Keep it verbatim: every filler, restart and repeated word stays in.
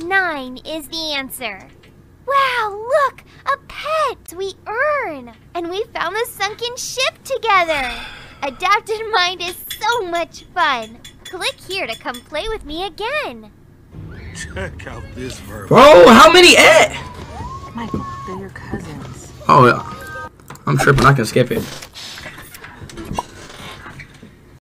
nine is the answer. Wow, look! A pet we earn! And we found the sunken ship together! AdaptedMind is so much fun! Click here to come play with me again! Check out this Vrbo. Bro, how many at? Michael, they're your cousins. Oh, yeah. I'm tripping. I can skip it.